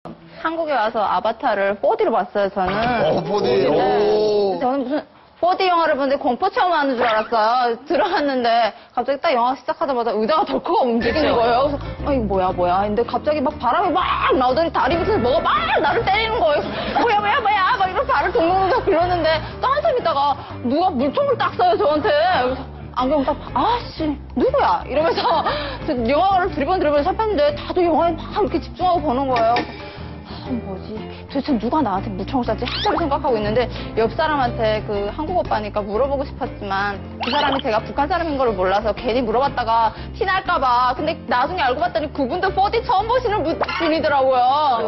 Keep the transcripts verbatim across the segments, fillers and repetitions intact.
한국에 와서 아바타를 포디로 봤어요, 저는. 어, 포디. 네. 오. 저는 무슨 포디 영화를 보는데 공포 체험하는 줄 알았어요. 들어갔는데 갑자기 딱 영화 시작하자마자 의자가 덜컥 움직이는 거예요. 그래서 아, 이거 뭐야 뭐야. 근데 갑자기 막 바람이 막 나오더니 다리 밑에서 뭐가 막 나를 때리는 거예요. 뭐야 뭐야 뭐야 막 이러면서 발을 동동동 굴렀는데 또 한참 있다가 누가 물총을 딱 쏴요 저한테. 그래서 안경 딱 아씨 누구야 이러면서 영화를 두리번 두리번 살폈는데 다들 영화에 막 이렇게 집중하고 보는 거예요. 아, 뭐지? 도대체 누가 나한테 무총을 쐈지? 한참 생각하고 있는데 옆 사람한테 그 한국 오빠니까 물어보고 싶었지만 그 사람이 제가 북한 사람인 걸 몰라서 괜히 물어봤다가 티날까봐. 근데 나중에 알고 봤더니 그분도 포디 처음 보시는 분- 분이더라고요.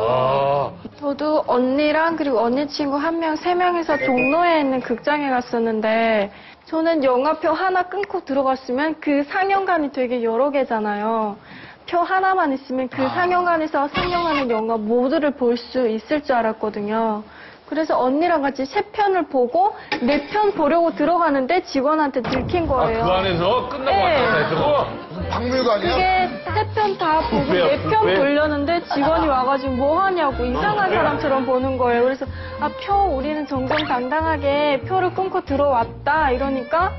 아. 저도 언니랑 그리고 언니 친구 한 명, 세 명이서 종로에 있는 극장에 갔었는데 저는 영화표 하나 끊고 들어갔으면 그 상영관이 되게 여러 개잖아요. 표 하나만 있으면 그 상영관에서 상영하는 영화 모두를 볼 수 있을 줄 알았거든요. 그래서 언니랑 같이 세 편을 보고 네 편 보려고 들어가는데 직원한테 들킨 아, 거예요. 그 안에서 끝나고 네. 왔다 했다고? 무슨 박물관이야? 그게 세 편 다 보고 뷔페야, 네 편 뷔페. 보려는데 직원이 와가지고 뭐 하냐고 이상한 사람처럼 보는 거예요. 그래서 아, 표 우리는 정정당당하게 표를 끊고 들어왔다 이러니까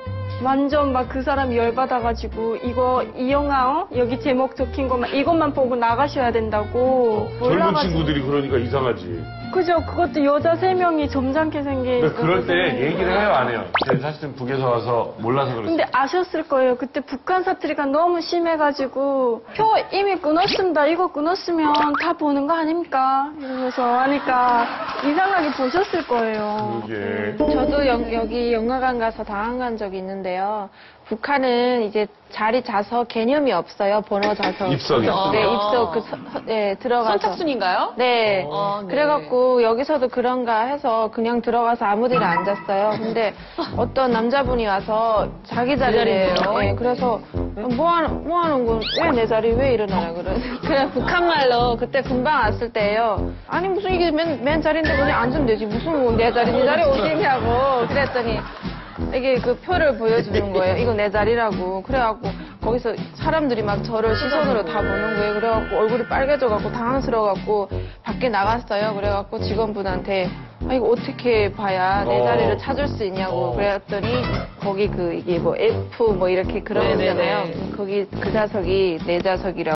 완전 막 그 사람이 열받아가지고 이거 이 영화 어? 여기 제목 적힌 것만 이것만 보고 나가셔야 된다고 젊은 올라가지고. 친구들이 그러니까 이상하지. 그죠. 그것도 여자 세 명이 점잖게 생긴. 근데 그럴 때 얘기를 해요, 안 해요? 제가 사실은 북에서 와서 몰라서 그랬어요. 근데 아셨을 거예요. 그때 북한 사투리가 너무 심해가지고 표 이미 끊었습니다. 이거 끊었으면 다 보는 거 아닙니까? 이러면서 하니까 이상하게 보셨을 거예요. 그게. 저도 여, 여기 영화관 가서 당한 적이 있는데요. 북한은 이제 자리 좌석 개념이 없어요. 번호 좌석. 입석이요? 네, 입석 그 서- 네, 들어가서. 선착순인가요? 네. 어, 네. 그래갖고 여기서도 그런가 해서 그냥 들어가서 아무 데나 앉았어요. 근데 어떤 남자분이 와서 자기 자리래요. 네, 그래서 뭐 하는, 뭐 하는 건, 왜 내 자리 왜 일어나라 그래. 그냥 북한말로 그때 금방 왔을 때예요. 아니 무슨 이게 맨, 맨 자리인데 그냥 앉으면 되지. 무슨 뭐 내 자리, 네 자리 어디냐고. 그랬더니 이게 그 표를 보여주는 거예요. 이거 내 자리라고. 그래갖고 거기서 사람들이 막 저를 시선으로 다 보는 거예요. 그래갖고 얼굴이 빨개져갖고 당황스러워갖고 밖에 나갔어요. 그래갖고 직원분한테 아 이거 어떻게 봐야 내 어. 자리를 찾을 수 있냐고. 어. 그랬더니 거기 그 이게 뭐 F 뭐 이렇게 그런 거잖아요. 거기 그 좌석이 내 좌석이라고.